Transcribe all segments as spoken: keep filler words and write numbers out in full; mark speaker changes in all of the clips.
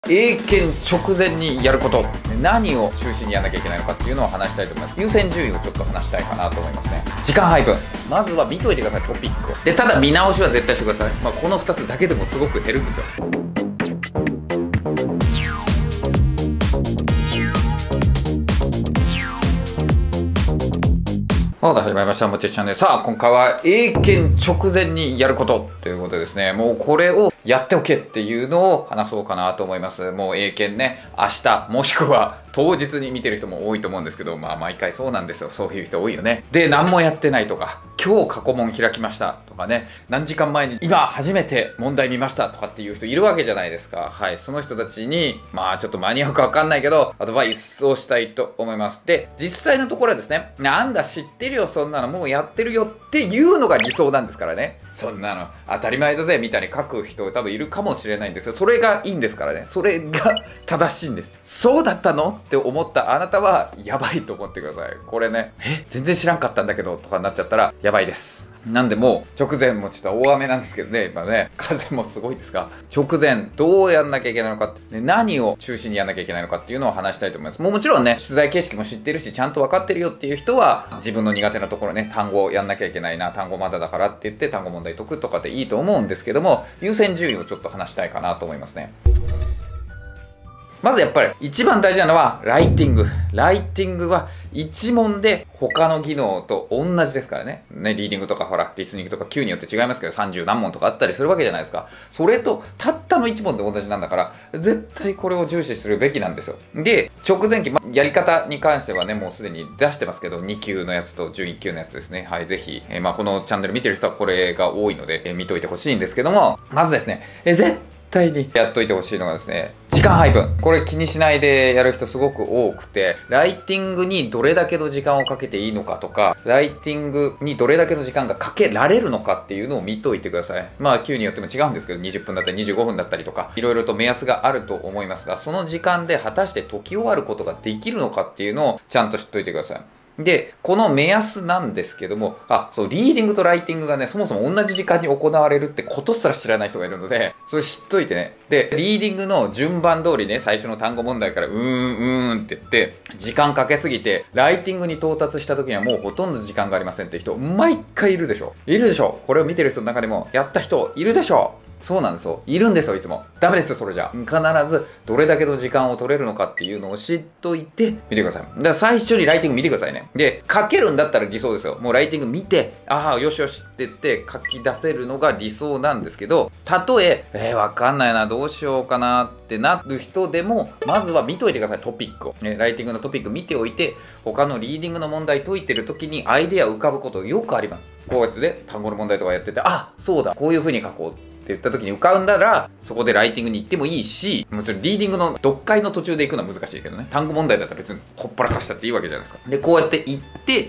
Speaker 1: 英検直前にやること、何を中心にやらなきゃいけないのかっていうのを話したいと思います。優先順位をちょっと話したいかなと思いますね。時間配分、まずは見といてください、トピックを。でただ見直しは絶対してください。まあ、このふたつだけでもすごく減るんですよ。さあ始まりました。もちチャンネル。さあ今回は英検直前にやることということですね。もうこれをやっておけっていうのを話そうかなと思います。もう英検ね、明日もしくは当日に見てる人も多いと思うんですけど、まあ毎回そうなんですよ。そういう人多いよね。で、何もやってないとか、今日過去問開きましたとかね、何時間前に今初めて問題見ましたとかっていう人いるわけじゃないですか。はい、その人たちに、まあちょっと間に合うかわかんないけど、アドバイスをしたいと思います。で、実際のところはですね、なんだ知ってるよ、そんなのもうやってるよっていうのが理想なんですからね。そんなの当たり前だぜみたいに書く人多分いるかもしれないんですよ。それがいいんですからね。それが正しいんです。そうだったのって思ったあなたはやばいと思ってください。これね、え全然知らんかったんだけどとかになっちゃったらやばいです。なんでもう直前もちょっと大雨なんですけどね、今ね、風もすごいですが、直前どうやんなきゃいけないのかって、ね、何を中心にやんなきゃいけないのかっていうのを話したいと思います。もうもちろんね、出題形式も知ってるし、ちゃんと分かってるよっていう人は、自分の苦手なところね、単語をやんなきゃいけないな、単語まだだからって言って単語問題解くとかでいいと思うんですけども、優先順位をちょっと話したいかなと思いますね。まずやっぱり一番大事なのはライティング。ライティングはいち問で他の技能と同じですからね。ね、リーディングとかほら、リスニングとか級によって違いますけどさんじゅう何問とかあったりするわけじゃないですか。それとたったのいち問で同じなんだから、絶対これを重視するべきなんですよ。で、直前期、ま、やり方に関してはね、もうすでに出してますけど、に級のやつと準いっ級のやつですね。はい、ぜひ、えー、まあこのチャンネル見てる人はこれが多いので、えー、見といてほしいんですけども、まずですね、えー、絶対にやっといてほしいのがですね、時間配分。これ気にしないでやる人すごく多くて、ライティングにどれだけの時間をかけていいのかとか、ライティングにどれだけの時間がかけられるのかっていうのを見といてください。まあ級によっても違うんですけど、にじゅっぷんだったりにじゅうごふんだったりとか、いろいろと目安があると思いますが、その時間で果たして解き終わることができるのかっていうのをちゃんと知っといてください。で、この目安なんですけども、あ、そう、リーディングとライティングがね、そもそも同じ時間に行われるってことすら知らない人がいるので、それ知っといてね。で、リーディングの順番通りね、最初の単語問題からうーん、うーんって言って、時間かけすぎて、ライティングに到達した時にはもうほとんど時間がありませんって人、毎回いるでしょ。いるでしょ。これを見てる人の中でも、やった人いるでしょ。そうなんですよ。いるんですよ、いつも。ダメですよ、それじゃ。必ず、どれだけの時間を取れるのかっていうのを知っといて、見てください。だから最初にライティング見てくださいね。で、書けるんだったら理想ですよ。もうライティング見て、ああ、よしよしって言って書き出せるのが理想なんですけど、たとえ、えー、わかんないな、どうしようかなってなる人でも、まずは見といてください、トピックを。ね、ライティングのトピック見ておいて、他のリーディングの問題解いてる時にアイデア浮かぶことよくあります。こうやってね、単語の問題とかやってて、あ、そうだ、こういう風に書こう。って言った時に浮かんだら、そこでライティングに行ってもいいし、もちろんリーディングの読解の途中で行くのは難しいけどね。単語問題だったら別にほっぱらかしたっていいわけじゃないですか。で、こうやって行って、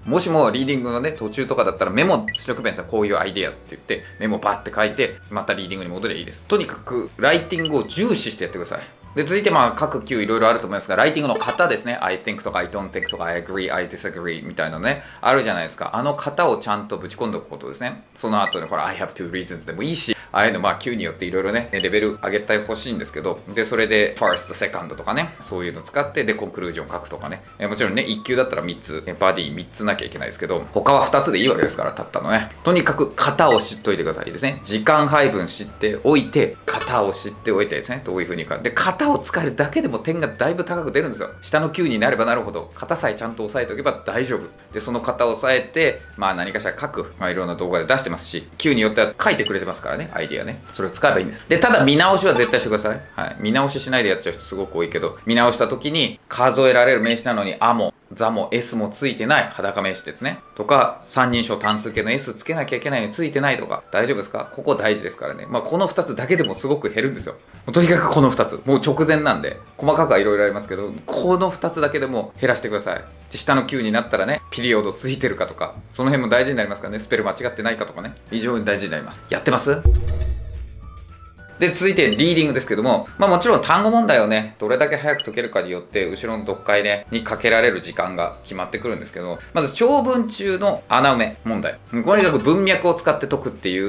Speaker 1: もしもリーディングのね、途中とかだったらメモしとくべんさ、こういうアイデアって言って、メモバッて書いて、またリーディングに戻ればいいです。とにかく、ライティングを重視してやってください。で、続いてまあ各級いろいろあると思いますが、ライティングの型ですね。I think とか I don't think とか I agree, I disagree みたいなね、あるじゃないですか。あの型をちゃんとぶち込んでおくことですね。その後にほら、I have two reasons でもいいし、ああいうのまあ級によっていろいろね、レベル上げてほしいんですけど、で、それで first, second とかね、そういうの使って、で、コンクルージョン書くとかね。えもちろんね、いっ級だったらみっつ、バディみっつなきゃいけないですけど、他はふたつでいいわけですから、たったのね。とにかく型を知っといてくださいですね。時間配分知っておいて、型を知っておいてですね、どういう風にか。で、型を使えるだけでも点がだいぶ高く出るんですよ。下の級になればなるほど、型さえちゃんと押さえておけば大丈夫。で、その型を押さえて、まあ何かしら書く、まあいろんな動画で出してますし、級によっては書いてくれてますからね、アイディアね。それを使えばいいんです。で、ただ見直しは絶対してください。はい。見直ししないでやっちゃう人すごく多いけど、見直した時に数えられる名詞なのに、あも、ザも S もついてない裸名詞ですね。とか、三人称単数形の S つけなきゃいけないのについてないとか、大丈夫ですか？ここ大事ですからね。まあこのふたつだけでもすごく減るんですよ。とにかくこのふたつ。もう直前なんで、細かくはいろいろありますけど、このふたつだけでも減らしてください。下の級になったらね、ピリオドついてるかとか、その辺も大事になりますからね。スペル間違ってないかとかね。非常に大事になります。やってます？で、続いてリーディングですけども、まあもちろん単語問題をね、どれだけ早く解けるかによって、後ろの読解ね、にかけられる時間が決まってくるんですけど、まず長文中の穴埋め問題。とにかく文脈を使って解くっていうのを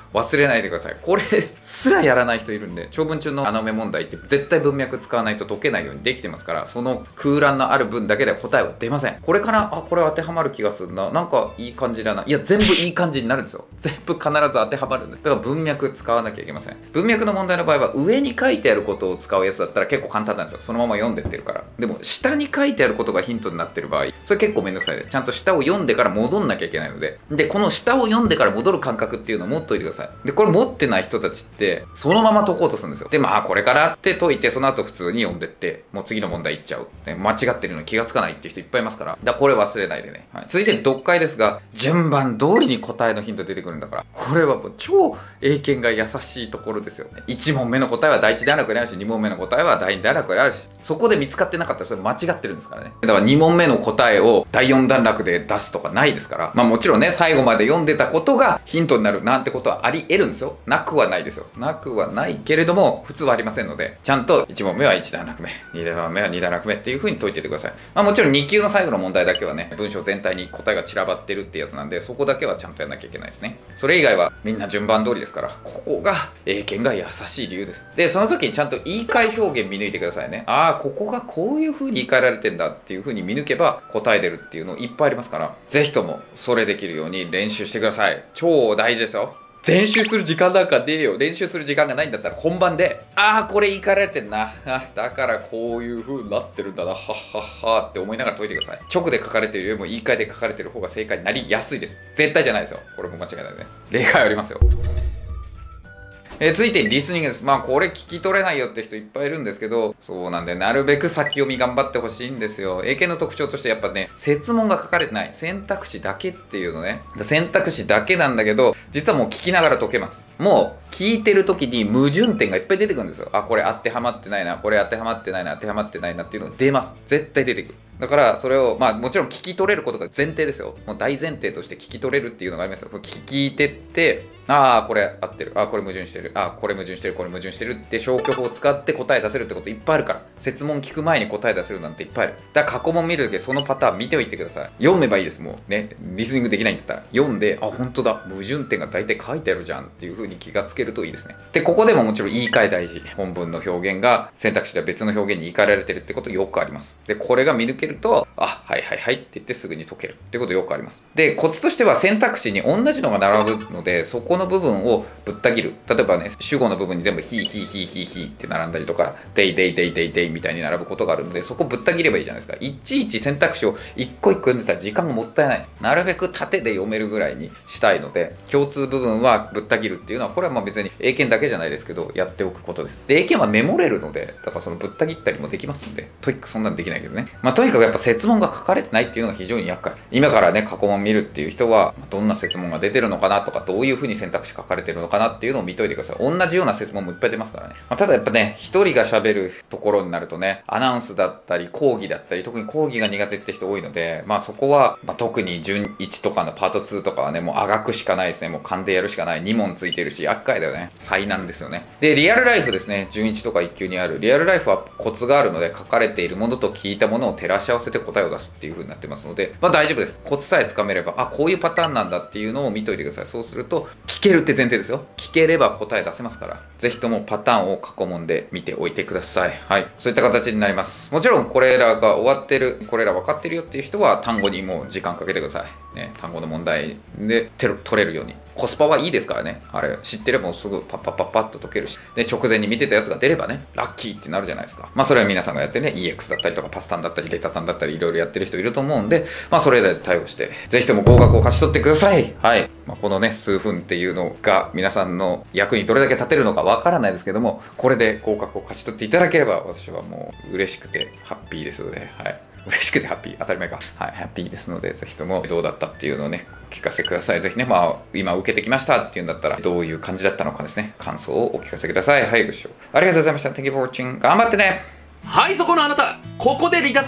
Speaker 1: 忘れないでください。これすらやらない人いるんで、長文中の穴埋め問題って絶対文脈使わないと解けないようにできてますから、その空欄のある分だけでは答えは出ません。これかなあ、これ当てはまる気がするな。なんかいい感じだな。いや、全部いい感じになるんですよ。全部必ず当てはまるんで。だから文脈使わなきゃいけません。文脈の問題の場合は上に書いてあることを使うやつだったら結構簡単なんですよ。そのまま読んでってるから。でも下に書いてあることがヒントになってる場合、それ結構めんどくさいです。ちゃんと下を読んでから戻んなきゃいけないので。で、この下を読んでから戻る感覚っていうのを持っといてください。で、これ持ってない人たちってそのまま解こうとするんですよ。で、まあこれからって解いて、その後普通に読んでって、もう次の問題いっちゃう。で、間違ってるのに気がつかないっていう人いっぱいいますから。だからこれ忘れないでね。はい、続いて読解ですが、順番通りに答えのヒント出てくるんだから、これはもう超英検が優しいところですよ。いち問目の答えは第一段落にあるし、に問目の答えは第二段落にあるし、そこで見つかってなかったらそれ間違ってるんですからね。だからに問目の答えをだいよん段落で出すとかないですから、まあもちろんね、最後まで読んでたことがヒントになるなんてことはあり得るんですよ。なくはないですよ。なくはないけれども、普通はありませんので、ちゃんといち問目はいち段落目、に段目はに段落目っていう風に解いててください。まあもちろんに級の最後の問題だけはね、文章全体に答えが散らばってるってやつなんで、そこだけはちゃんとやんなきゃいけないですね。それ以外はみんな順番通りですから、ここが英検が優しい理由です。で、その時にちゃんと言い換え表現見抜いてくださいね。ああ、ここがこういう風に言い換えられてんだっていう風に見抜けば答え出るっていうのいっぱいありますから、ぜひともそれできるように練習してください。超大事ですよ。練習する時間なんかねえよ。練習する時間がないんだったら本番で、ああ、これ言い換えられてんな。あ、だからこういう風になってるんだな。はっはっはって思いながら解いてください。直で書かれているよりも言い換えで書かれてる方が正解になりやすいです。絶対じゃないですよ。これも間違いないね。例外ありますよ。えー、続いてリスニングです。まあこれ聞き取れないよって人いっぱいいるんですけど、そうなんで、なるべく先読み頑張ってほしいんですよ。英検の特徴としてやっぱね、設問が書かれてない。選択肢だけっていうのね。選択肢だけなんだけど、実はもう聞きながら解けます。もう聞いてる時に矛盾点がいっぱい出てくるんですよ。あ、これ当てはまってないな、これ当てはまってないな、当てはまってないなっていうのが出ます。絶対出てくる。だからそれを、まあもちろん聞き取れることが前提ですよ。もう大前提として聞き取れるっていうのがありますよ。これ聞いてって、ああ、これ合ってる。ああ、これ矛盾してる。ああ、これ矛盾してる。これ矛盾してるって消去法を使って答え出せるってこといっぱいあるから。設問聞く前に答え出せるなんていっぱいある。だから過去問見るだけそのパターン見ておいてください。読めばいいです。もうね、リスニングできないんだったら。読んで、あ、本当だ。矛盾点が大体書いてあるじゃんっていう風に気がつけるといいですね。で、ここでももちろん言い換え大事。本文の表現が選択肢では別の表現に言い換えられてるってことよくあります。で、これが見抜けると、あ、はいはいはいって言ってすぐに解けるってことよくあります。で、コツとしては選択肢に同じのが並ぶので、そこの部分をぶった切る。例えばね、主語の部分に全部ヒーヒーヒーヒーヒーって並んだりとか、デイデイデイデイデイみたいに並ぶことがあるので、そこぶった切ればいいじゃないですか。いちいち選択肢を一個一個読んでたら時間がもったいない。なるべく縦で読めるぐらいにしたいので、共通部分はぶった切るっていうのは、これはまあ別に英検だけじゃないですけど、やっておくことです。で、英検はメモれるので、だからそのぶった切ったりもできますので、トイックそんなのできないけどね。まあとにかくやっぱ設問が書かれてないっていうのが非常に厄介。今からね、過去問見るっていう人は、どんな設問が出てるのかなとか、どういう風に選択肢書かれてるのかなっていうのを見といてください。同じような設問もいっぱい出ますからね。まあ、ただやっぱね、一人が喋るところになるとね、アナウンスだったり、講義だったり、特に講義が苦手って人多いので、まあそこは、まあ、特に準いちとかのパートツーとかはね、もうあがくしかないですね。もう勘でやるしかない。に問ついてるし、厄介だよね。災難ですよね。で、リアルライフですね。準いちとかいっ級にある。リアルライフはコツがあるので、書かれているものと聞いたものを照らし合わせて答えを出すっていう風になってますので、まあ大丈夫です。コツさえつかめれば、あ、こういうパターンなんだっていうのを見といてください。そうすると、聞けるって前提ですよ。聞ければ答え出せますから、ぜひともパターンを過去問で見ておいてください。はい。そういった形になります。もちろん、これらが終わってる、これら分かってるよっていう人は、単語にもう時間かけてください。ね、単語の問題で取れるように。コスパはいいですからね。あれ、知ってればすぐパッパッパッパッと解けるし。で、直前に見てたやつが出ればね、ラッキーってなるじゃないですか。まあ、それは皆さんがやってね、イーエックス だったりとか、パスタンだったり、レタタンだったり、いろいろやってる人いると思うんで、まあ、それらで対応して、ぜひとも合格を勝ち取ってください。はい。まあ、このね、数分っていうのが、皆さんの役にどれだけ立てるのかわからないですけども、これで合格を勝ち取っていただければ、私はもう嬉しくて、ハッピーですので、はい。嬉しくてハッピー。当たり前か。はい。ハッピーですので、ぜひともどうだったっていうのをね、聞かせてください。ぜひね、まあ、今受けてきましたっていうんだったら、どういう感じだったのかですね、感想をお聞かせください。はい、ご視聴ありがとうございました。Thank you for watching. 頑張ってね。
Speaker 2: はい、そこのあなた、ここで離脱しない。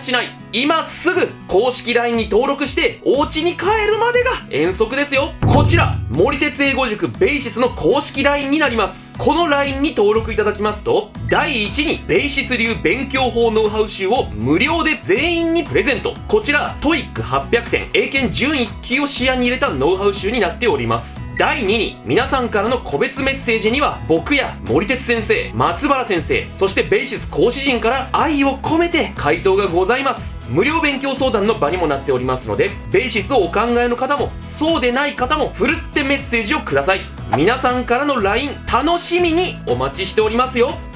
Speaker 2: 今すぐ公式 ライン に登録してお家に帰るまでが遠足ですよ。こちら森哲英語塾ベイシスの公式 ライン になります。この ライン に登録いただきますと、だいいちにベイシス流勉強法ノウハウ集を無料で全員にプレゼント。こちら トイックはっぴゃくてん英検準いっ級を視野に入れたノウハウ集になっております。だいにに皆さんからの個別メッセージには僕や森哲先生、松原先生、そしてベイシス講師陣から愛を込めて回答がございます。無料勉強相談の場にもなっておりますので、ベイシスをお考えの方もそうでない方もふるってメッセージをください。皆さんからの ライン 楽しみにお待ちしておりますよ。